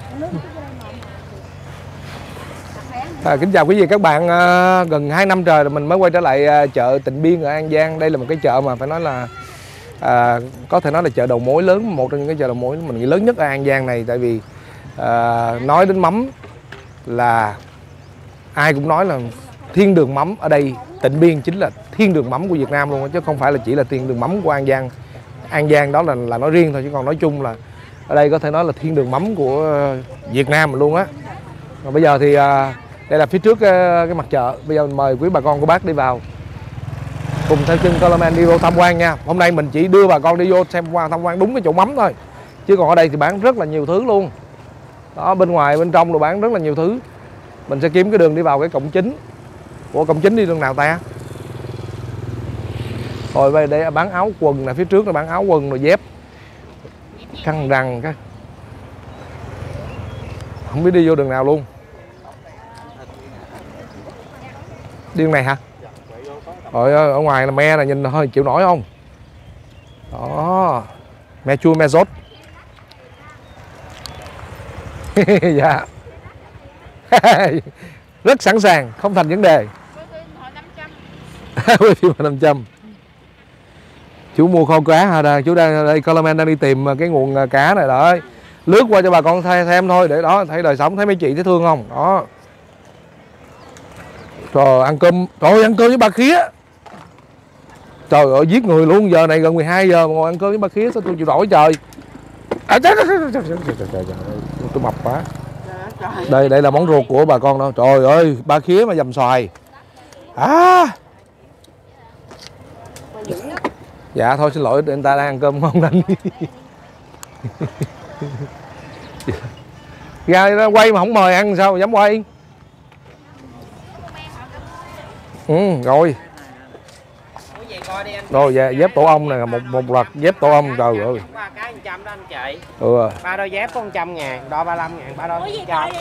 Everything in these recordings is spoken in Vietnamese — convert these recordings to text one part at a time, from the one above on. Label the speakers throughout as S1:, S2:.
S1: Kính chào quý vị các bạn. Gần 2 năm trời rồi mình mới quay trở lại chợ Tịnh Biên ở An Giang. Đây là một cái chợ mà phải nói là có thể nói là chợ đầu mối lớn, một trong những cái chợ đầu mối mình nghĩ lớn nhất ở An Giang này. Tại vì nói đến mắm là ai cũng nói là thiên đường mắm. Ở đây Tịnh Biên chính là thiên đường mắm của Việt Nam luôn, chứ không phải là chỉ là thiên đường mắm của An Giang. An Giang đó là nói riêng thôi, chứ còn nói chung là ở đây có thể nói là thiên đường mắm của Việt Nam luôn á. Còn bây giờ thì đây là phía trước cái mặt chợ. Bây giờ mình mời quý bà con cô bác đi vào cùng theo chân Coleman đi vô tham quan nha. Hôm nay mình chỉ đưa bà con đi vô xem qua tham quan đúng cái chỗ mắm thôi, chứ còn ở đây thì bán rất là nhiều thứ luôn đó. Bên ngoài bên trong đồ bán rất là nhiều thứ. Mình sẽ kiếm cái đường đi vào cái cổng chính. Ủa cổng chính đi đường nào ta? Rồi về đây bán áo quần nè, phía trước là bán áo quần rồi dép, khăn rằn cái. Không biết đi vô đường nào luôn. Đi đường này hả? Rồi ở ngoài là me là nhìn hơi chịu nổi không? Đó. Me chua me rốt. Dạ. Rất sẵn sàng, không thành vấn đề. Với phim 500. Chú mua kho cá hả? Chú đang đây, Coleman đang đi tìm cái nguồn cá này đấy. Lướt qua cho bà con thêm thôi, để đó thấy đời sống, thấy mấy chị thấy thương không? Đó. Trời ăn cơm, trời ăn cơm với ba khía. Trời ơi giết người luôn, giờ này gần 12 giờ mà ngồi ăn cơm với ba khía sao tôi chịu nổi trời. Tôi mập quá. Đây là món ruột của bà con đâu. Trời ơi, ba khía mà dầm xoài. Dạ thôi xin lỗi, người ta đang ăn cơm ngon nên. Ra quay mà không mời ăn sao dám quay. Rồi. Rồi dạ, dép tổ ong này, một loạt dép tổ ong, trời ơi.
S2: Ba cái 100 đó anh chị.
S1: Ừ.
S2: Ba đôi dép có 100.000, đo 35.000, ba đôi.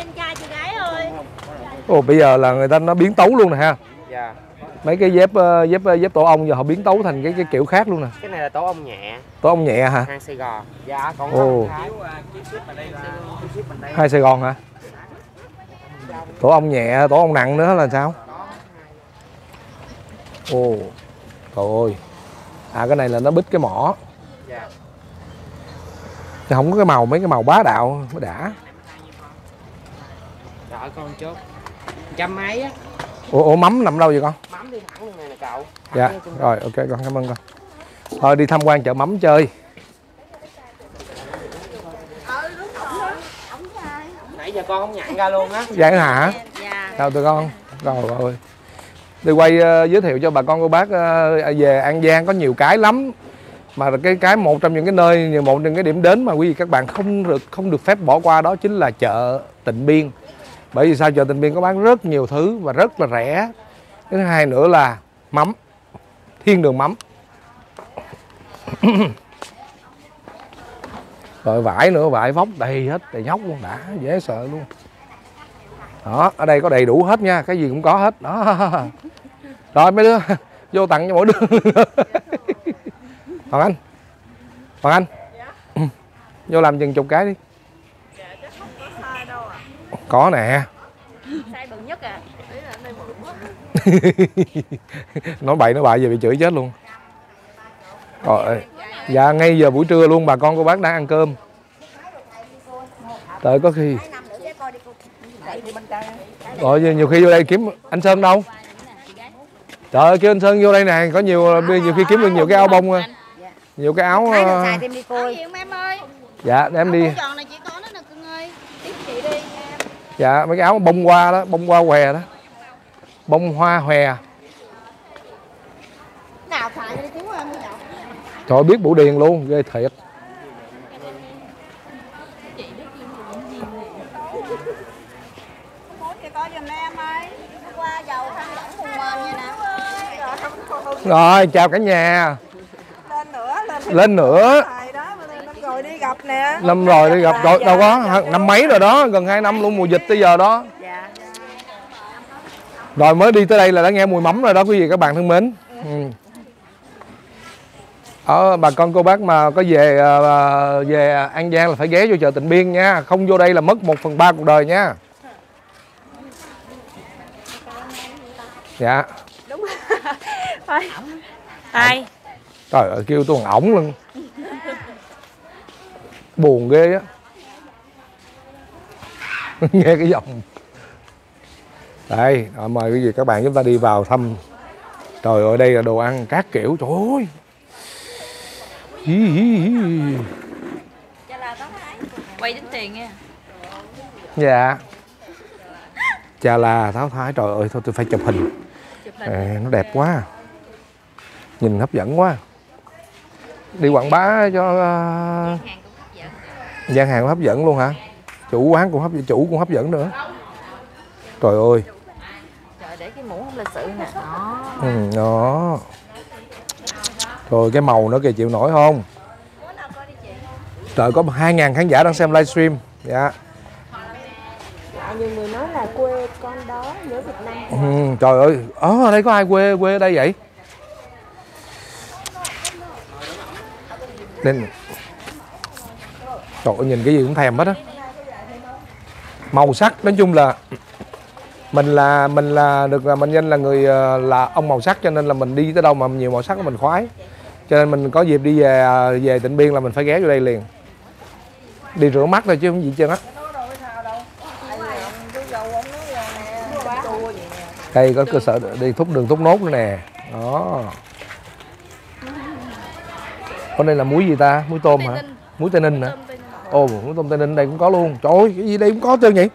S1: Ồ bây giờ là người ta nó biến tấu luôn nè ha.
S2: Dạ.
S1: Mấy cái dép tổ ong giờ họ biến tấu thành cái kiểu khác luôn nè.
S2: Cái này là tổ ong nhẹ.
S1: Tổ ong nhẹ hả?
S2: Hàng Sài Gòn. Dạ còn
S1: hai Sài Gòn hả? Tổ ong nhẹ, tổ ong nặng nữa là sao? Ồ. Trời ơi. Cái này là nó bít cái mỏ.
S2: Dạ.
S1: Chứ không có cái màu, mấy cái màu bá đạo mới đã.
S2: Đợi con chút. 100 mấy á.
S1: Ủa mắm nằm đâu vậy con?
S2: Mắm đi thẳng luôn này nè cậu.
S1: Dạ. Rồi ok con, cảm ơn con. Thôi đi tham quan chợ mắm chơi.
S2: Nãy giờ con không nhận ra luôn á.
S1: Dạ hả?
S3: Dạ.
S1: Chào tụi con. Rồi ơi. Đi quay giới thiệu cho bà con cô bác về An Giang có nhiều cái lắm. Mà cái một trong những cái nơi, một trong cái điểm đến mà quý vị các bạn không được phép bỏ qua đó chính là chợ Tịnh Biên. Bởi vì sao? Chợ Tịnh Biên có bán rất nhiều thứ và rất là rẻ. Cái thứ hai nữa là mắm, thiên đường mắm. Rồi vải nữa, vải vóc đầy hết, đầy nhóc luôn, đã dễ sợ luôn. Đó, ở đây có đầy đủ hết nha, cái gì cũng có hết đó. Rồi mấy đứa vô tặng cho mỗi đứa. Hoàng Anh vô làm chừng chục cái đi.
S3: Dạ chắc không có sai đâu ạ.
S1: Có nè.
S3: Sai bự nhất à. Đấy là nơi bự quá.
S1: Nói bậy nói bạ giờ bị chửi chết luôn. Rồi. Dạ ngay giờ buổi trưa luôn bà con cô bác đang ăn cơm. Tới có khi. Rồi nhiều khi vô đây kiếm anh Sơn đâu? Trời ơi kêu anh Sơn vô đây nè, có nhiều khi kiếm được nhiều cái áo bông, nhiều cái áo. Dạ đem đi. Dạ mấy cái áo bông hoa đó, bông hoa hòe đó, bông hoa hòe. Trời biết Bửu Điền luôn, ghê thiệt. Rồi chào cả nhà. Lên nữa.
S3: Rồi đi gặp nè.
S1: Năm rồi đi gặp rồi, đâu có năm mấy rồi đó, gần 2 năm luôn, mùa dịch tới giờ đó.
S3: Dạ.
S1: Rồi mới đi tới đây là đã nghe mùi mắm rồi đó quý vị các bạn thân mến. Bà con cô bác mà có về An Giang là phải ghé vô chợ Tịnh Biên nha, không vô đây là mất 1/3 cuộc đời nha. Dạ.
S3: Đúng rồi. Ai?
S1: Trời ơi, kêu tôi còn ổng luôn. Buồn ghê á. Nghe cái giọng. Đây, mời quý vị các bạn chúng ta đi vào thăm. Trời ơi, đây là đồ ăn các kiểu. Trời ơi.
S3: Quay tính tiền nha.
S1: Dạ. Chà là Tháo Thái. Trời ơi, thôi tôi phải chụp hình. Nó đẹp quá. Nhìn hấp dẫn quá. Đi quảng bá cho gian hàng cũng hấp dẫn luôn hả? Chủ quán cũng hấp dẫn, chủ cũng hấp dẫn nữa. Trời ơi.
S3: Trời, để cái mũ không lịch sự nè. Đó.
S1: Đó. Rồi cái màu nữa kìa, chịu nổi không? Trời, có 2.000 khán giả đang xem livestream. Dạ.
S4: Nhiều người nói là quê con đó nhớ Việt Nam.
S1: Trời ơi, ở đây có ai quê ở đây vậy? Nên trời ơi, nhìn cái gì cũng thèm hết á. Màu sắc nói chung là mình được mệnh danh là người là ông màu sắc, cho nên là mình đi tới đâu mà nhiều màu sắc là mình khoái. Cho nên mình có dịp đi về Tịnh Biên là mình phải ghé vô đây liền. Đi rửa mắt thôi chứ không gì trơn á. Đây có cơ sở đi đường thốt nốt nữa nè. Đó. Con đây là muối gì ta? Muối tôm hả? Muối Tây Ninh hả? Ồ, muối tôm Tây Ninh đây cũng có luôn. Trời ơi, cái gì đây cũng có trơn vậy?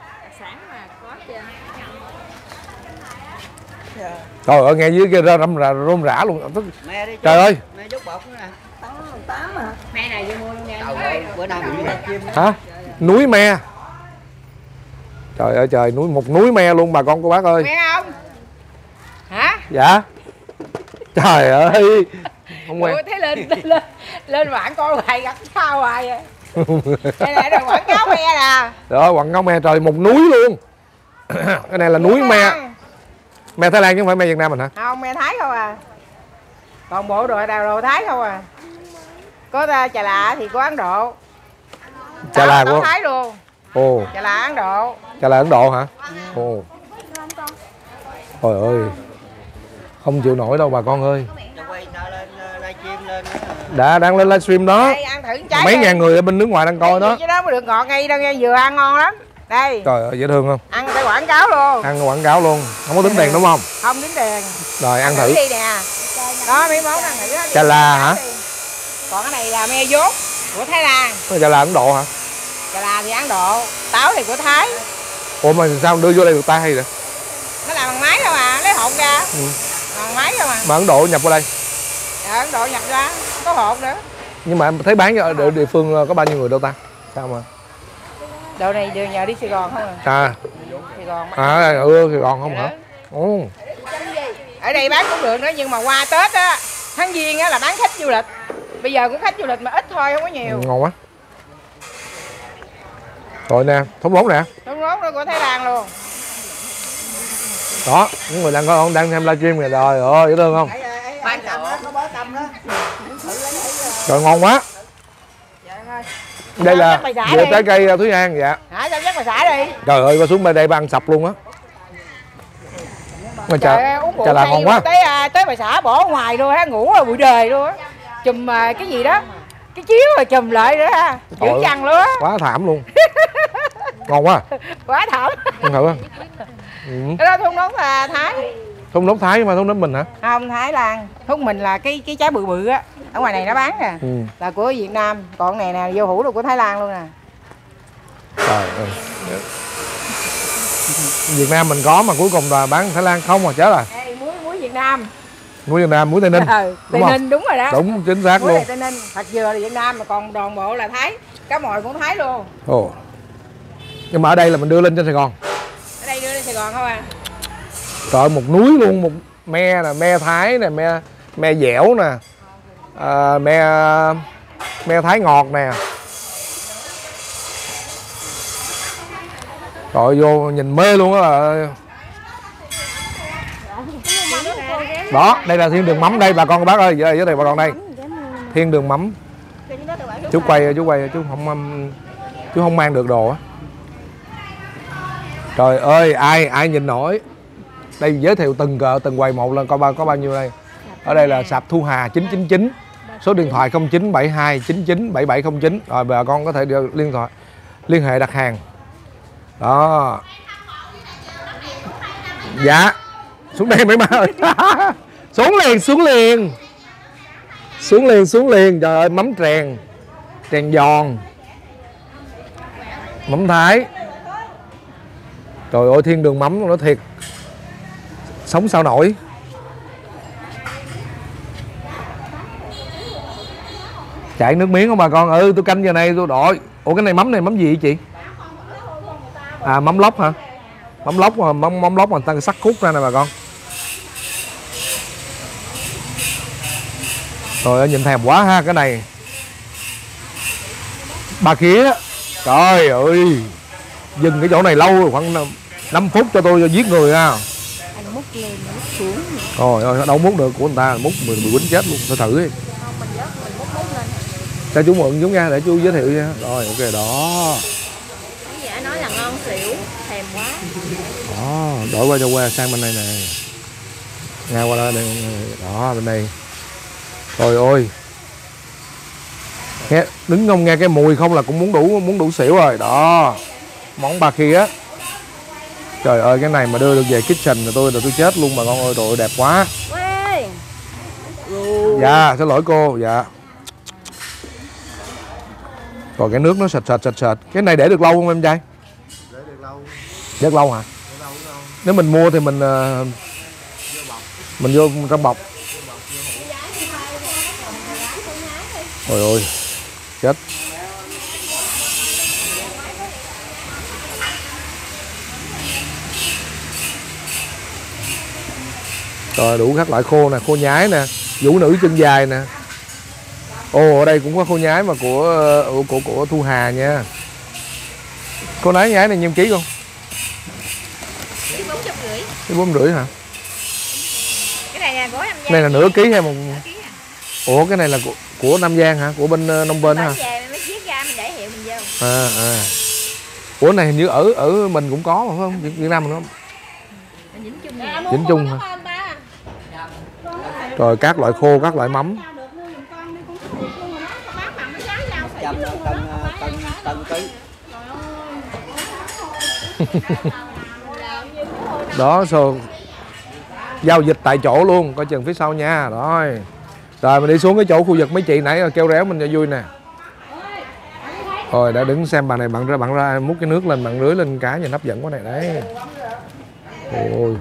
S1: Trời ơi, nghe dưới kia rôm rã luôn. Trời ơi.
S2: Mẹ giúp bột nữa nè.
S4: 8 à.
S2: Mẹ này vô mua luôn nha. Trời ơi, bữa nào mình đi chim.
S1: Hả? Núi me. Trời ơi trời, một núi me luôn bà con cô bác ơi.
S4: Nghe không? Hả?
S1: Dạ. Trời ơi. Không quen.
S4: Ủa, thấy lên bạn coi hoài gặp sao hoài vậy? Đây là đồ quảng cáo me nè.
S1: Đó, quảng cáo me trời, một núi luôn. Cái này là núi me. Me Thái Lan chứ không phải me Việt Nam mình hả?
S4: Không, me Thái không à. Còn bộ đồ Thái không à. Có trà lạ thì có Ấn Độ.
S1: Trà là của
S4: Thái luôn.
S1: Ồ.
S4: Trà là Ấn Độ.
S1: Trà là Ấn Độ hả? Ồ. Trời ơi. Không chịu nổi đâu bà con ơi. Đã đang lên livestream đó.
S4: Đây, ăn thử trái
S1: Mấy
S4: đi.
S1: ngàn người ở bên nước ngoài đang coi đó.
S4: Chứ đó mới được ngọt ngay đâu nghe, vừa ăn ngon lắm. Đây.
S1: Trời ơi, dễ thương không?
S4: Ăn phải quảng cáo luôn.
S1: Ăn quảng cáo luôn. Không có tính tiền đúng không?
S4: Không tính tiền.
S1: Rồi ăn thử.
S4: đi nè. Đó, mấy món ăn thử.
S1: Chà là hả?
S4: Còn cái này là me dốt của Thái Lan.
S1: Chà là Ấn Độ hả?
S4: Chà là thì Ấn Độ, táo thì của Thái.
S1: Ủa mà sao đưa vô đây được tay hay vậy?
S4: Nó làm bằng máy thôi mà, lấy hộp ra. Bằng máy thôi mà.
S1: Mà Ấn Độ nhập qua đây?
S4: Dạ, Ấn Độ nhập ra, có hộp nữa.
S1: Nhưng mà em thấy bán ở địa phương có bao nhiêu người đâu ta? Sao mà?
S4: Đồ này đều nhờ đi Sài Gòn không à?
S1: À.
S4: Sài Gòn.
S1: Sài Gòn không hả? Ồ.
S4: Ở đây bán cũng được nữa, nhưng mà qua Tết á, tháng Giêng á là bán khách du lịch. Bây giờ cũng khách du lịch mà ít thôi, không có nhiều.
S1: Ngon quá. Rồi nè, thống lốt nè.
S4: Thống lốt đó của Thái Lan luôn.
S1: Đó, những người đang xem livestream kìa, trời ơi, dễ thương không?
S4: Bán tâm đó, có bó tâm đó.
S1: Trời ngon quá. Đây là dừa trái cây Thúy An, dạ.
S4: Hả, sao chắc mà xả đi.
S1: Trời ơi, qua xuống bên đây ba ăn sập luôn á. Mà chà là ngon quá.
S4: Tới bà xã bỏ ngoài luôn á, ngủ ở bụi đời luôn á. Chùm cái gì đó, cái chiếu rồi chùm lại nữa ha. Dữ dằn luôn á.
S1: Quá thảm luôn. Ngon quá.
S4: Quá thảm.
S1: Ăn thử á.
S4: Cái đó thun nốt là Thái.
S1: Thun nốt Thái mà thun nốt mình hả?
S4: Không, Thái Lan. Thun mình là cái trái bự bự á. Ở ngoài này nó bán nè. Là của Việt Nam. Còn này nè, vô hũ là của Thái Lan luôn nè.
S1: Trời ơi. Việt Nam mình có mà cuối cùng là bán Thái Lan không mà chết rồi.
S4: Đây, muối Việt Nam.
S1: Muối Việt Nam, muối Tây Ninh.
S4: Tây Ninh đúng rồi đó.
S1: Đúng, chính xác
S4: muối
S1: luôn.
S4: Tây Ninh, thật dừa là Việt Nam mà còn đoàn bộ là Thái. Cá mòi cũng Thái luôn.
S1: Ồ. Nhưng mà ở đây là mình đưa lên trên Sài Gòn.
S4: Ở đây đưa lên Sài Gòn không à?
S1: Trời ơi, một núi luôn, một me nè, me Thái nè, me dẻo nè. Me Thái ngọt nè. Rồi vô nhìn mê luôn á. Đó, đây là thiên đường mắm đây bà con bác ơi, giới thiệu bà con đây. Thiên Đường Mắm. Chú quay chú không mang được đồ á. Trời ơi, ai nhìn nổi. Đây giới thiệu từng quầy một là có bao nhiêu đây. Ở đây là sạp Thu Hà 999. Số điện thoại 0972 99 7709. Rồi bà con có thể liên hệ đặt hàng. Đó. Dạ. Xuống đây mấy má ơi. Xuống liền. Trời ơi, mắm trèn giòn, mắm Thái. Trời ơi, Thiên Đường Mắm nó thiệt sống sao nổi. Chảy nước miếng không bà con? Ừ, tôi canh giờ này tôi đội. Ủa cái này mắm gì vậy chị? À, mắm lóc hả? Mắm lóc mà người ta sắc khúc ra nè bà con. Trời ơi, nhìn thèm quá ha cái này. Bà Khía. Trời ơi, dừng cái chỗ này lâu khoảng 5 phút cho tôi giết người ha.
S3: Anh múc lên múc xuống.
S1: Trời ơi, đâu múc được của người ta, múc mình bị quýnh chết luôn, phải thử đi.
S3: Không, mình vớt mình múc lên.
S1: Cho chú mượn chúng nha để chú giới thiệu nha. Rồi ok đó.
S3: Khán giả nói là ngon xỉu, thèm quá.
S1: Đó, đổi qua sang bên này nè. Nghe qua đây, đó bên đây. Trời ơi. Nghe, đứng không nghe cái mùi không là cũng muốn đủ xỉu rồi. Đó. Món Bà Khía. Trời ơi, cái này mà đưa được về kitchen là tôi chết luôn bà con ơi, trời ơi đẹp quá. Dạ, xin lỗi cô, dạ. Rồi cái nước nó sệt. Cái này để được lâu không em trai? Để được lâu hả? Nếu mình mua thì mình vô trong bọc. Trời ơi, chết. Rồi đủ các loại khô nè, khô nhái nè, vũ nữ chân dài nè. Ồ, ở đây cũng có khô nhái mà của Thu Hà nha. Khô nhái này nhiêu ký không? 450 hả?
S3: Cái này là gói Nam Giang.
S1: Này là nửa ký hay một? Ủa cái này là của Nam Giang hả? Của bên nông bên hả?
S3: Về mới viết ra mình để hiệu mình vô.
S1: À. Ủa này hình như ở mình cũng có mà phải không? Việt Nam mình không? Vĩnh Trung hả? Rồi các loại khô, các loại mắm. Đó, giao dịch tại chỗ luôn, coi chừng phía sau nha. Rồi mình đi xuống cái chỗ khu vực mấy chị nãy kêu réo mình cho vui nè. Rồi đã đứng xem bà này bạn ra múc cái nước lên, bạn rưới lên cá nhìn hấp dẫn quá này đấy. Ôi.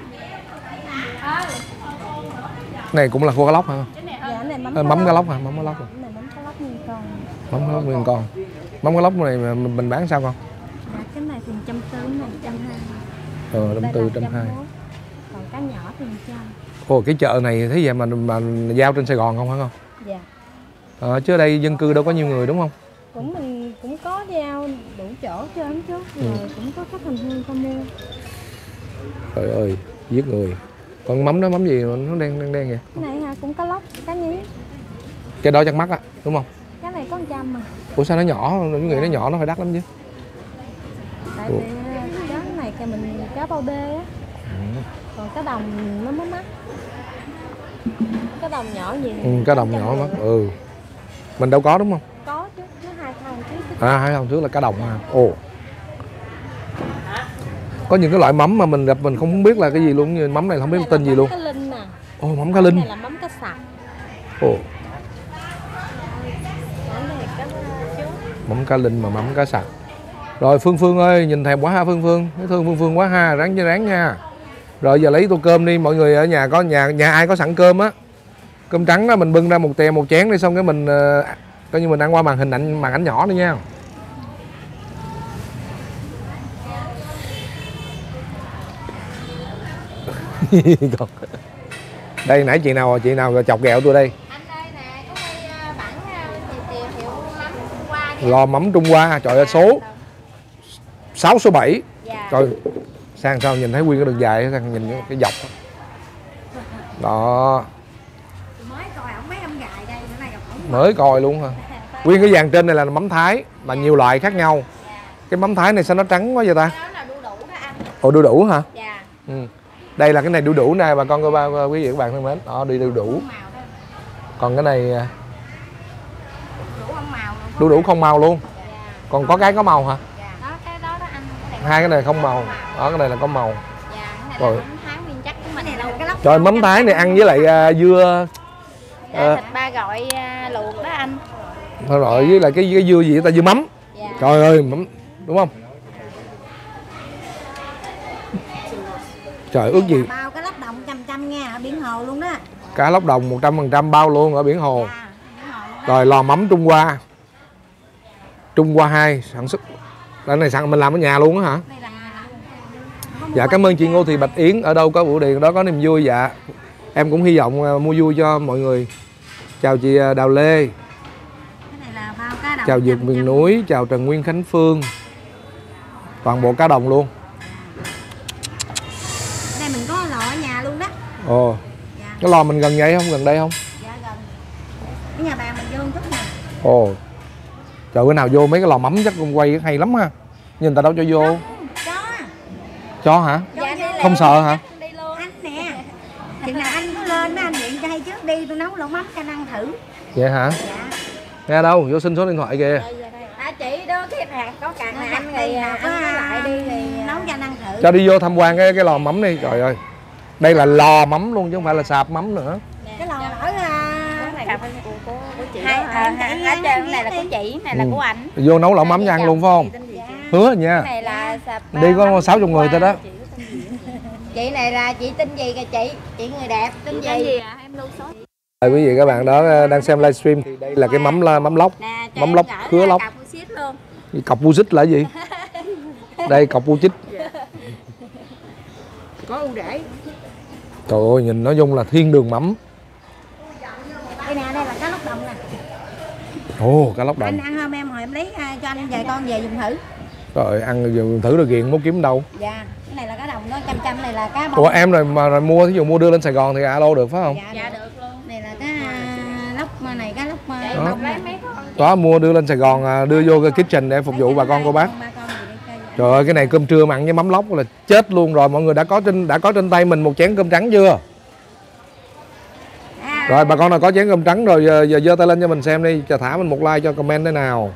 S1: Này cũng là khô cá lóc hả? Mắm cá lóc hả? Mắm cá lóc. Mắm cá lóc nguyên con. Mắm cá lóc này mình bán sao con?
S3: Cái này thì 140, này 120.
S1: 140, 120.
S3: Còn cá nhỏ thì 100.
S1: Ồ, cái chợ này thấy vậy mà giao trên Sài Gòn không hả con?
S3: Dạ.
S1: Chứ ở đây dân cư đâu có nhiều người đúng không?
S3: Mình cũng có giao đủ chỗ cho lắm chứ. Rồi cũng có khách hành hương ta mua.
S1: Trời ơi, giết người. Còn mắm đó mắm gì mà nó đen vậy?
S3: Cái này ha, cũng có lóc, cá nhí.
S1: Cái đó chắc mắc á, đúng không?
S3: Cái này có 100 mà.
S1: Ủa sao nó nhỏ? Những người nó nhỏ nó phải đắt lắm chứ.
S3: Tại vì cái này mình cá bao đê á. Còn cá đồng nó mới mắc. Cá đồng nhỏ gì?
S1: Cá đồng nhỏ mắc. Mình đâu có đúng không?
S3: Có chứ, nó 2 thùng trước.
S1: 2 thùng trước là cá đồng à. Ồ. Có những cái loại mắm mà mình gặp mình không biết là cái gì luôn, như mắm này không biết tên gì luôn.
S3: Cá linh nè.
S1: Ồ, mắm cá linh.
S3: Cái này là mắm cá sặc.
S1: Ồ. Mắm cá linh mà mắm cá sặc. Rồi Phương ơi, nhìn thèm quá ha Phương. Thấy thương Phương quá ha, ráng nha. Rồi giờ lấy tô cơm đi, mọi người ở nhà có nhà ai có sẵn cơm á. Cơm trắng đó mình bưng ra một chén đi, xong cái mình coi như mình ăn qua màn ảnh nhỏ đi nha. Đây nãy chị nào chọc ghẹo tôi đây.
S3: Anh đây nè, có bảng hiệu mắm Trung Hoa.
S1: Lò mắm Trung Hoa, trời ơi, số 6 số 7.
S3: Dạ.
S1: Trời, sang sao nhìn thấy nguyên cái đường dài, sang nhìn cái dọc đó.
S3: Mới coi ổng mấy ông gài đây, bữa nay gặp ổng.
S1: Mới coi luôn hả? Nguyên cái dàn trên này là mắm Thái mà nhiều loại khác nhau. Cái mắm Thái này sao nó trắng quá vậy ta?
S3: Đó là đu đủ đó anh.
S1: Ồ, đu đủ hả?
S3: Dạ.
S1: Ừ. Đây là cái này đu đủ nè bà con cô ba quý vị các bạn thân mến. Đó, đi đu đủ. Còn cái này đu đủ không màu luôn. Còn có cái có màu hả?
S3: Dạ. Đó cái đó đó anh.
S1: Hai cái này không màu. Đó, cái này là có màu.
S3: Dạ, cái này
S1: Rồi.
S3: là mắm Thái nguyên chất của mình đâu. Cái lóc
S1: Trời, mắm Thái này ăn với lại dưa
S3: thịt ba gọi luộc đó anh.
S1: rồi với lại cái dưa gì ta, dưa mắm.
S3: Dạ.
S1: Trời ơi, mắm đúng không? Trời, ước gì
S5: Bao cái lóc đồng 100 nha, ở biển Hồ luôn đó.
S1: cá lóc đồng 100% bao luôn ở biển Hồ.
S5: Dạ, biển Hồ luôn đó.
S1: Rồi lò mắm Trung Hoa. Trung Hoa 2 sản xuất. Cái này mình làm ở nhà luôn á hả?
S5: Đây là
S1: Dạ cảm ơn chị Ngô Thị Bạch Yến, ở đâu có Vũ Điền đó có niềm vui. Dạ em cũng hy vọng mua vui cho mọi người. Chào chị Đào Lê,
S5: cái này là bao cá đồng.
S1: chào Dược
S5: 100.
S1: miền núi, chào Trần Nguyên Khánh Phương. Toàn bộ cá đồng luôn.
S5: Đây mình có lò ở nhà luôn đó.
S1: Ồ,
S5: Dạ.
S1: cái lò mình gần vậy không, gần đây không?
S5: Dạ gần. Cái nhà bàn mình vô một chút nè.
S1: Ồ, trời, bữa nào vô mấy cái lò mắm chắc cũng quay hay lắm ha. Nhưng người ta đâu cho vô.
S5: Chó.
S1: Cho hả?
S5: Dạ, đi
S1: Không
S5: liền.
S1: sợ hả?
S3: Đi luôn.
S5: Anh nè. Chừng nào anh có lên mấy anh điện cho hay trước đi, tôi nấu lẩu mắm cho anh ăn thử.
S1: Vậy hả?
S5: Dạ.
S1: Nghe đâu, vô xin số điện thoại kìa.
S3: Chị đó cái này có càng này anh
S5: Đi
S3: thì
S5: nào có
S3: anh nói lại đi thì
S5: nấu cho anh ăn thử.
S1: Cho đi vô tham quan cái lò mắm đi. Trời ơi, đây là lò mắm luôn chứ không phải là sạp mắm nữa.
S5: Cái lò ở
S3: này của chị hai trên này là của chị, này là của anh.
S1: Vô nấu lẩu mắm cho ăn luôn phải không? Hứa nha.
S3: Cái này là sạp
S1: Đi có 60 người thôi đó.
S3: Chị này là chị tên gì kìa chị? Chị người đẹp tên gì? Em lưu số.
S1: Quý vị các bạn đó đang xem livestream thì đây là cái mắm lóc,
S3: Nè,
S1: mắm lóc khứa lóc.
S3: luôn.
S1: Cọc bu xích là gì? Đây cọc bu chích.
S4: Có ưu đãi.
S1: Trời ơi, nhìn nói chung là thiên đường mắm.
S5: đây nè, đây là cá lóc đồng nè.
S1: Ồ, cá lóc đồng.
S5: Anh ăn không em, hồi em lấy cho anh vài con về dùng thử.
S1: Rồi ăn dùng thử rồi ghiền, muốn kiếm đâu.
S5: Dạ, cái này là cá đồng đó, 100 này là cá bông.
S1: Ủa em rồi mua, thí dụ mua đưa lên Sài Gòn thì alo được phải không?
S5: Dạ được luôn. Này là cá lóc này, cá lóc
S1: Đó.
S5: bông nè.
S1: Đó, mua đưa lên Sài Gòn, đưa vô cái kitchen để phục vụ bà con cô bác. Trời ơi, cái này cơm trưa mà ăn với mắm lóc là chết luôn rồi. Mọi người đã có trên tay mình một chén cơm trắng chưa? Rồi bà con nào có chén cơm trắng rồi giờ giơ tay lên cho mình xem đi, cho thả mình một like cho comment thế nào.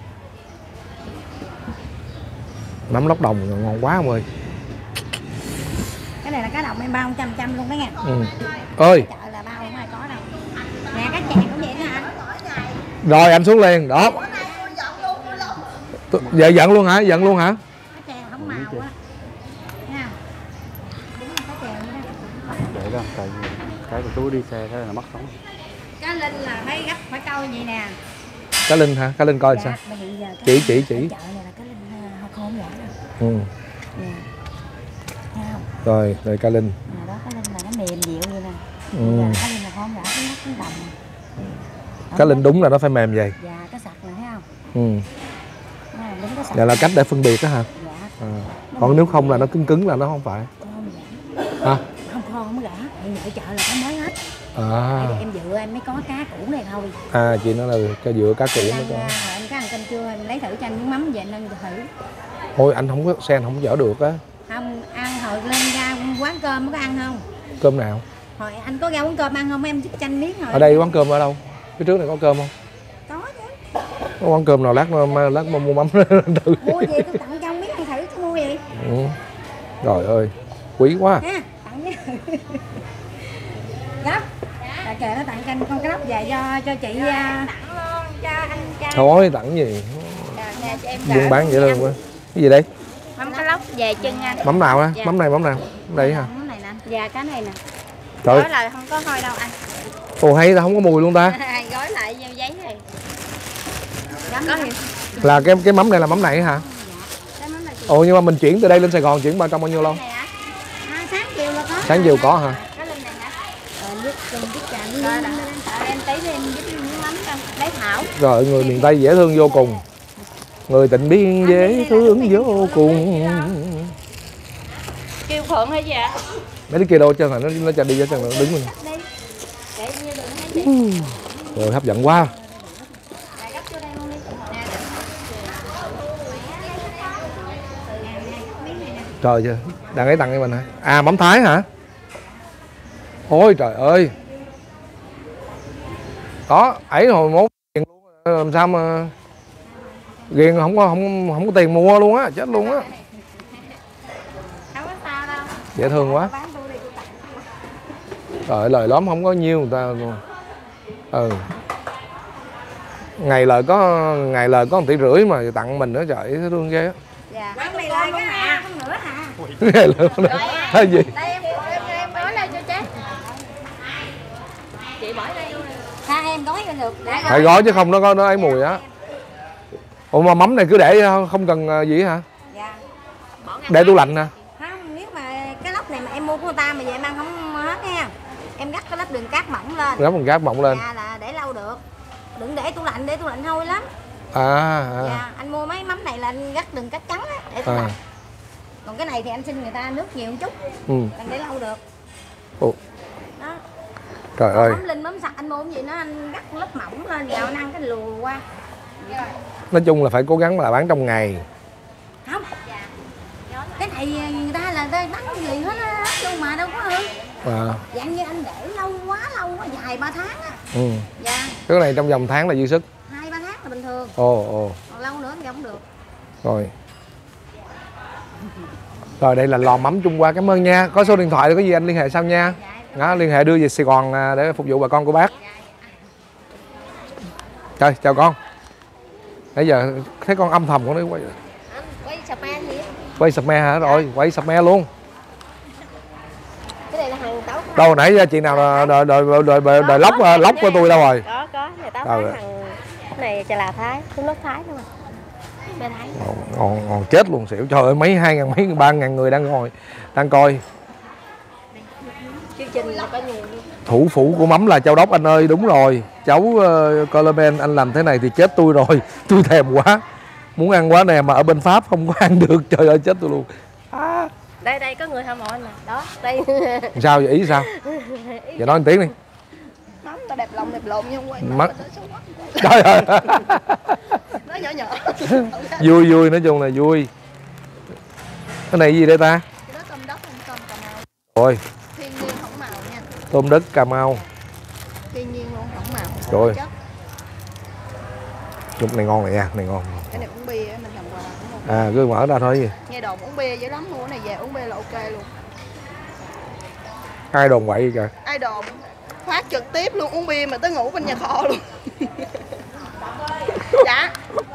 S1: Mắm lóc đồng ngon quá ông ơi.
S5: Cái này là cá đồng em bao 100 luôn đó nha.
S1: Ừ. Ơi,
S5: Chợ là bao không ai có đâu. Nè cá chè cũng vậy đó anh.
S1: rồi anh xuống liền đó. Dạ giận luôn hả? Giận luôn hả?
S5: Cá chè không màu á. Nha. Đúng là cá chè vậy đó.
S2: Vậy đó, tại vì cái của chú đi xe thế là mất sống.
S5: Cá linh là phải gấp phải câu vậy nè.
S1: Cá Linh hả? Cá Linh coi sao?
S5: Mà hiện giờ
S1: Chỉ.
S5: chợ này là cá linh hơi khô không vậy đâu.
S1: Ừ.
S5: Nè. Thấy không?
S1: Rồi, đây cá Linh.
S5: Nè đó cá linh là nó mềm dịu vậy nè.
S1: Ừ.
S5: Bây giờ cá linh là không rõ cái mắt cái đồng.
S1: Cá Linh đúng là nó phải mềm vậy.
S5: Dạ, cá sặc nè thấy không?
S1: Ừ.
S5: Đúng cá sặc.
S1: Vậy là cách để phân biệt đó hả?
S5: Dạ.
S1: À. Còn nếu không là nó cứng là nó không phải.
S5: Không gã.
S1: Hả?
S5: Không khô không gã. Hiện giờ ở chợ là có mới hết.
S1: À.
S5: Tại vì em dựa em mới có cá cũ này thôi.
S1: À, chị nói là cho dựa cá cũ mới có.
S5: Hồi em có ăn canh chua em lấy thử cho anh miếng mắm về anh ăn thử.
S1: Thôi anh không có sen không dở được á.
S5: Không ăn hồi lên ra quán cơm có ăn không?
S1: Cơm nào?
S5: Hồi anh có ra quán cơm ăn không em giúp chanh miếng rồi.
S1: Ở đây quán cơm ở đâu? Phía trước này có cơm không?
S5: Có chứ.
S1: Có quán cơm nào lát mà mua mắm thử.
S5: Mua gì tôi tặng cho miếng ăn thử chứ mua gì?
S1: Ừ. Trời ơi, quý quá.
S5: Ha, tặng miếng. Gấp. Tại kệ nó tặng canh con cá lóc về cho chị
S3: Tặng luôn cho anh trai.
S1: Thôi tặng gì?
S3: Nè cho em
S1: Buôn bán vậy luôn. Cái gì đây?
S3: mắm cá lóc về chân anh.
S1: Mắm nào á?
S3: Dạ.
S1: Mắm này hả? Đây hả?
S5: món này nè.
S3: Dạ cái này nè.
S1: Trời.
S3: Gói là không có hôi đâu anh.
S1: Ồ hay ta, không có mùi luôn ta.
S3: Gói lại vô giấy này.
S5: Gắm
S3: Có
S5: đó.
S3: gì?
S1: Là cái mắm này là mắm này hả?
S3: Cái mắm này chị.
S1: Ồ nhưng mà mình chuyển từ đây lên Sài Gòn chuyển trong bao nhiêu lâu?
S3: Này hả?
S5: Sáng chiều là có.
S1: Sáng chiều có hả?
S3: Cái linh này hả?
S5: Giúp chả
S3: Rồi đó. Em tí đi em giúp miếng mắm cho. Lấy thảo.
S1: Rồi người miền Tây dễ thương vô cùng. Người Tịnh Biên dễ thương vô cùng.
S3: Kêu Phượng hay gì ạ?
S1: Mấy đứa kia đâu chân là nó cho đi cho chân đứng mình.
S3: Để như đừng thấy chị.
S1: Rồi hấp dẫn quá. Trời chưa, đang ấy tặng cho mình hả? À, mắm Thái hả? Ôi trời ơi. Đó, ấy hồi mốt làm sao mà ghiền không có tiền mua luôn á, chết luôn á.
S5: Không có sao đâu.
S1: Dễ thương quá.
S5: Bán tôi đi tôi tặng.
S1: Trời, lời lóm không có nhiêu người ta luôn. Ừ. Ngày lời có 1,5 tỷ mà tặng mình nữa, trời, thấy thương ghê á.
S5: Dạ. Bán này lên cái nè, không nữa hả?
S1: Ngày lời cái gì?
S5: Đây em gói lên cho chết.
S3: Chị bỏ đây luôn.
S5: Ha em gói cho được.
S1: Phải gói chứ không nó ấy mùi á. Ủa mà mắm này cứ để không cần gì hả?
S5: Dạ.
S1: Để tủ lạnh nè.
S5: Không, nếu mà cái lóc này mà em mua của người ta mà về em ăn không hết nha. Em gắt cái lớp đường cát mỏng lên.
S1: Gắp bằng cát mỏng lên.
S5: Dạ là để lâu được. Đừng để tủ lạnh hôi lắm.
S1: À.
S5: Dạ, anh mua mấy mắm này là anh gắt đường cát trắng á, để tủ lạnh. Còn cái này thì anh xin người ta nước nhiều một chút. Anh để lâu được.
S1: Ủa.
S5: Đó.
S1: Trời ơi.
S5: Mắm linh mắm sạch anh mua cái gì nó anh gắt lớp mỏng lên vào anh ăn cái lùa qua.
S1: Nói chung là phải cố gắng là bán trong ngày.
S5: Không. Cái này người ta là bán gì hết luôn mà đâu có hư. Dạng như anh để lâu quá dài 3 tháng á. Dạ.
S1: Cái này trong vòng tháng là dư sức.
S5: 2-3 tháng là bình thường.
S1: Ồ.
S5: Còn lâu nữa thì không được.
S1: Rồi. Rồi đây là lò mắm Trung Hoa, cảm ơn nha. Có số điện thoại có gì anh liên hệ sau nha. Đó, liên hệ đưa về Sài Gòn để phục vụ bà con của bác. Trời, chào con. Nãy giờ thấy con âm thầm con nói quay.
S5: Quay sập me gì á?
S1: Quay sập me hả? Rồi, quay sập me luôn.
S5: Cái này là hàng táo.
S1: Đâu nãy giờ chị nào đòi lóc của tôi đâu rồi?
S3: Có, này táo Thái hàng này chà là Thái, cũng nước Thái thôi mà. Bên Thái.
S1: Ngon chết luôn xỉu. Trời ơi, mấy 2.000 mấy 3.000 người đang coi.
S3: Chương trình là có nhiều luôn.
S1: Thủ phủ của mắm là Châu Đốc anh ơi, đúng rồi. Cháu Coleman anh làm thế này thì chết tôi rồi. Tôi thèm quá. Muốn ăn quá nè mà ở bên Pháp không có ăn được. Trời ơi chết tôi luôn.
S3: Đây có người hâm mộ anh nè. Đó, đây.
S1: Sao vậy, ý sao? Giờ nói một tiếng đi.
S5: Mắm ta đẹp lòng đẹp lộn nhưng không quay.
S1: Mắt. Trời ơi.
S5: Nó nhỏ.
S1: Vui nói chung là vui. Cái này gì đây ta?
S5: Cái đó tôm đất không tôm Cà Mau.
S1: Rồi.
S5: Thiên nhiên không màu nha.
S1: Tôm đất Cà Mau.
S5: Thiên nhiên luôn không màu.
S1: Trời ơi. Lúc này ngon này nha, này ngon.
S5: Cái này uống bia mình làm quà.
S1: À, cứ mở ra thôi gì.
S5: Nghe đồn uống bia dữ lắm, mua cái này về uống bia là ok luôn.
S1: Ai đồn quậy kìa.
S5: Ai đồn phát trực tiếp luôn, uống bia mà tới ngủ bên nhà kho luôn. Dạ.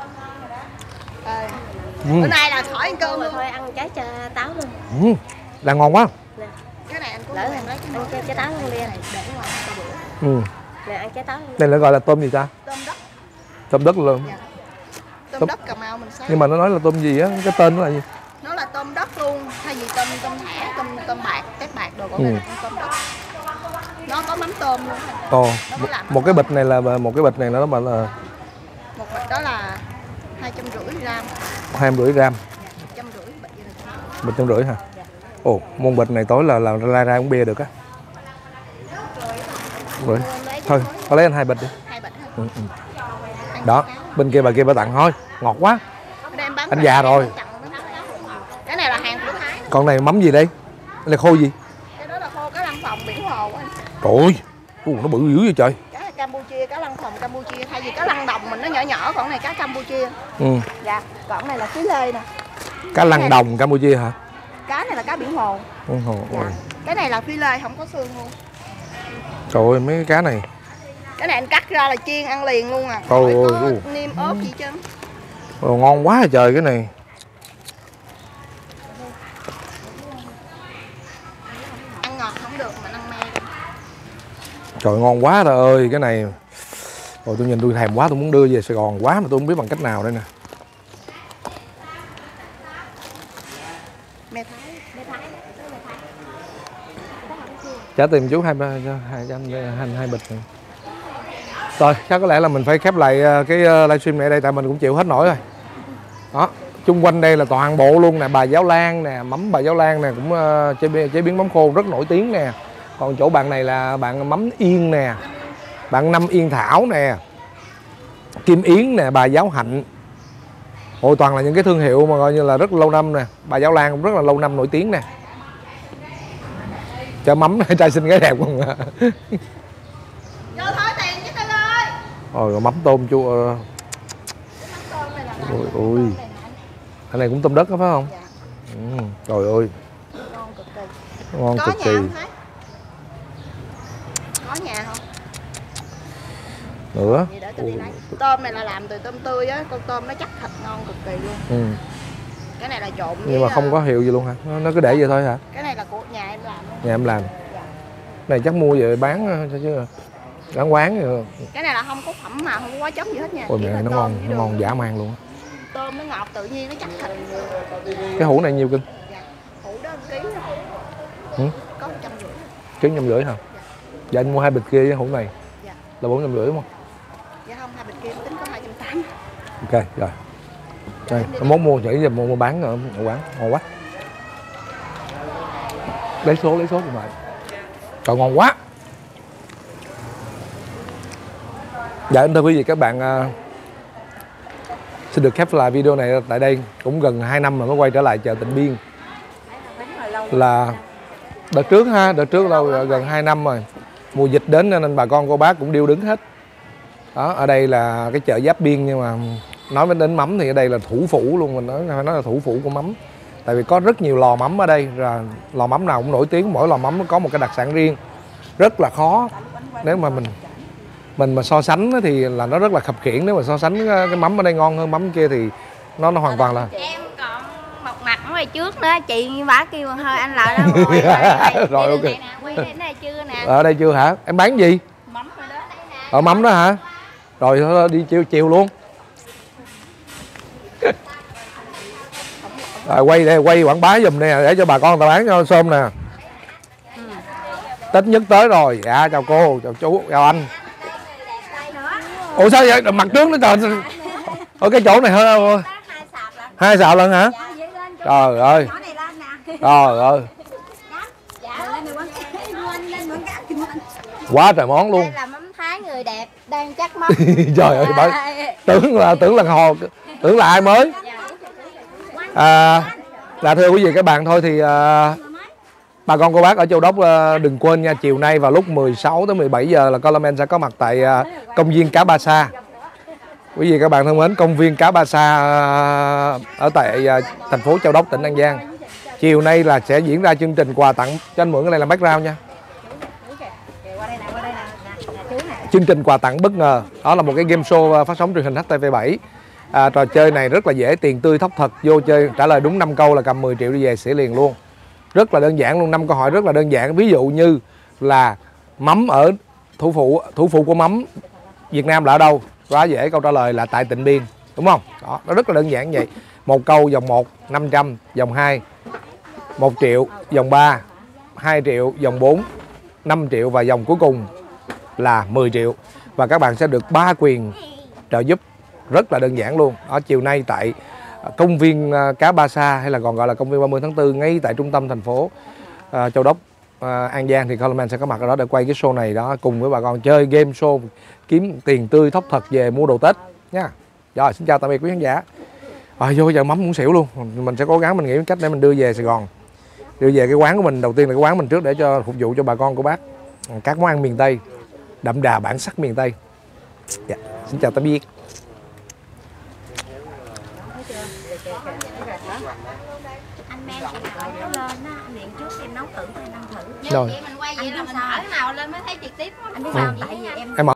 S5: Bữa nay là khỏi ăn cơm luôn.
S3: Thôi ăn trái táo luôn.
S1: Là ngon quá.
S5: Cái này anh cũng
S3: Lỡ ăn trái táo luôn đi này.
S5: để ngoài cho bữa.
S3: Nè ăn trái táo luôn.
S1: Đây là gọi là tôm gì ta?
S5: Tôm đất.
S1: Tôm đất luôn.
S5: Dạ. Tôm đất Cà Mau mình sáng.
S1: Nhưng mà nó nói là tôm gì á, cái tên nó là gì?
S5: Nó là tôm đất luôn, thay vì tôm thẻ, tôm bạc, tép bạc đồ, còn đây là tôm đất. Nó có mắm tôm luôn.
S1: Ồ, một cái bịch này là nó mà là
S5: một bịch đó là 250 gram.
S1: 250 gram.
S5: 150 bịch vậy là
S1: Bịch 150 hả? Ồ, một bịch này tối là ra uống bia được á. Rồi. Thôi, có lấy anh 2 bịch đi.
S5: 2 bịch hả?
S1: Đó, bên kia bà tặng thôi, ngọt quá. Anh già rồi.
S5: Cái này là hàng của Thái.
S1: Còn này mắm gì đây? Cái này khô gì?
S5: Cái đó là khô cá lăng phòng biển hồ anh.
S1: Trời ơi, nó bự dữ vậy trời.
S5: Cá Campuchia, cá lăng phòng Campuchia, thay vì cá lăng đồng mình nó nhỏ, còn này cá Campuchia. Dạ, còn này là phí lê nè.
S1: Cá lăng đồng Campuchia hả?
S5: Cá này là cá biển hồ. Dạ. Cái này là phi lê không có xương luôn.
S1: Trời ơi, mấy cái cá này.
S5: Cái này anh cắt ra là chiên ăn liền luôn à.
S1: Ôi ôi
S5: có niêm ớt gì chứ.
S1: Ngon quá trời cái này.
S5: Ăn ngọt không được mà ăn me.
S1: Trời ngon quá trời ơi cái này. Rồi tôi nhìn tôi thèm quá, tôi muốn đưa về Sài Gòn quá mà tôi không biết bằng cách nào đây nè.
S5: Me Thái.
S1: Trả tiền chú hai bịch này. Rồi chắc có lẽ là mình phải khép lại cái livestream này ở đây, tại mình cũng chịu hết nổi rồi. Đó, chung quanh đây là toàn bộ luôn nè, bà Giáo Lan nè, mắm bà Giáo Lan nè, cũng chế biến mắm khô rất nổi tiếng nè. Còn chỗ bạn này là bạn mắm Yên nè, bạn Năm Yên Thảo nè, Kim Yến nè, bà Giáo Hạnh, Ôi toàn là những cái thương hiệu mà coi như là rất lâu năm nè. Bà Giáo Lan cũng rất là lâu năm nổi tiếng nè. Chợ mắm này, trai xinh gái đẹp không à.
S5: Vô thôi tiền chứ Tư ơi.
S1: Rồi mắm tôm chua. Ôi ôi. Cái này cũng tôm đất đó phải không?
S5: Dạ.
S1: Trời ơi.
S5: Ngon cực kỳ.
S1: Ngon
S5: Có
S1: cực
S5: nhà
S1: kỳ.
S5: không thấy? Có nhà không?
S1: Nữa.
S5: Vậy để tôi đi lấy. Tôm này là làm từ tôm tươi á, con tôm nó chắc thịt ngon cực kỳ luôn. Cái này là trộn với,
S1: Nhưng mà không có hiệu gì luôn hả? Nó cứ để vậy thôi hả?
S5: Cái này là của nhà em làm luôn.
S1: Nhà em làm.
S5: Dạ.
S1: Này chắc mua về bán chứ. Bán quán rồi.
S5: Cái này là không có phẩm mà không có hóa chất gì hết nha.
S1: Ôi
S5: Chỉ
S1: mẹ
S5: là
S1: nó
S5: tôm
S1: ngon,
S5: với
S1: nó
S5: đường.
S1: ngon dã man luôn á.
S5: Tôm nó ngọt tự nhiên nó chắc thịt.
S1: Cái hũ này nhiêu cân?
S5: Dạ. Hũ đó 1 ký thôi.
S1: Ừ?
S5: Có 150.
S1: Ký 150 hả? Dạ anh mua 2 bịch kia với hũ này.
S5: Dạ.
S1: Là 450 đúng không?
S5: Dạ không, 2 bịch kia tính có 280.
S1: Ok rồi. Đây, có món mua chỉ giờ mua bán ở quán ngon quá. Lấy số của mày. Trời ngon quá. Dạ thưa quý vị các bạn, xin được khép lại video này tại đây. Cũng gần 2 năm rồi mới quay trở lại chợ Tịnh Biên. Là đợt trước ha, đợt trước lâu rồi, gần 2 năm rồi. Mùa dịch đến nên bà con cô bác cũng điêu đứng hết. Đó, ở đây là cái chợ Giáp Biên, nhưng mà nói đến mắm thì ở đây là thủ phủ luôn, mình phải nói là thủ phủ của mắm. Tại vì có rất nhiều lò mắm ở đây, và lò mắm nào cũng nổi tiếng, mỗi lò mắm nó có một cái đặc sản riêng. Rất là khó nếu mà mình mà so sánh thì là nó rất là khập khiễng. Nếu mà so sánh cái mắm ở đây ngon hơn mắm kia thì nó hoàn toàn là
S5: Em còn một mặt ở ngoài trước nữa, chị bả kêu hơi anh lại đó rồi.
S1: Rồi ok.
S5: Quay đây nè, chưa nè.
S1: Ở đây chưa hả? Em bán gì?
S5: Mắm rồi đó.
S1: Ở mắm đó hả? Rồi thôi đi chiều luôn. Rồi quay đây, quay quảng bá giùm nè để cho bà con người ta bán cho xôm nè. Tết nhất tới rồi. Dạ chào cô, chào chú, chào anh. Ủa sao vậy? Mặt trước nó trời. Ở cái chỗ này hơi 2 sạp lần hả? Trời ơi. Trời ơi. Quá trời món luôn.
S5: Đây là mắm Thái người đẹp đang chắc mắm.
S1: Trời ơi, tưởng là hò, tưởng là ai mới. Là thưa quý vị các bạn thôi thì bà con cô bác ở Châu Đốc đừng quên nha, chiều nay vào lúc 16 tới 17 giờ là Coleman sẽ có mặt tại công viên Cá Ba Sa. Quý vị các bạn thân mến, công viên Cá Ba Sa ở tại thành phố Châu Đốc, tỉnh An Giang. Chiều nay là sẽ diễn ra chương trình quà tặng, cho anh mượn cái này làm background nha. Chương trình quà tặng bất ngờ, đó là một cái game show phát sóng truyền hình HTV7. Trò chơi này rất là dễ, tiền tươi thóc thật, vô chơi trả lời đúng 5 câu là cầm 10 triệu đi về xỉa liền luôn. Rất là đơn giản luôn, 5 câu hỏi rất là đơn giản. Ví dụ như là mắm ở thủ phủ của mắm Việt Nam là ở đâu? Quá dễ, câu trả lời là tại Tịnh Biên, đúng không? Đó, nó rất là đơn giản vậy. Một câu vòng 1 500, vòng 2 1 triệu, vòng 3 2 triệu, vòng 4 5 triệu và vòng cuối cùng là 10 triệu. Và các bạn sẽ được 3 quyền trợ giúp rất là đơn giản luôn. Ở chiều nay tại công viên Cá Ba Sa, hay là còn gọi là công viên 30 tháng 4, ngay tại trung tâm thành phố Châu Đốc, An Giang, thì Coleman sẽ có mặt ở đó để quay cái show này đó, cùng với bà con chơi game show kiếm tiền tươi thóc thật về mua đồ Tết nha. Rồi xin chào tạm biệt quý khán giả. Vô chợ mắm muốn xỉu luôn. Mình sẽ cố gắng mình nghĩ cách để mình đưa về Sài Gòn, đưa về cái quán của mình. Đầu tiên là cái quán mình trước để cho phục vụ cho bà con của bác các món ăn miền Tây đậm đà bản sắc miền Tây. Dạ, xin chào tạm biệt.
S5: Anh men chị hỏi nó lên á, anh điện trước em nấu thử 2 năm thử.
S1: Rồi.
S5: Vậy mình quay vậy là mình hỏi nào lên mới thấy trực tiếp. Anh biết sao? Tại vì em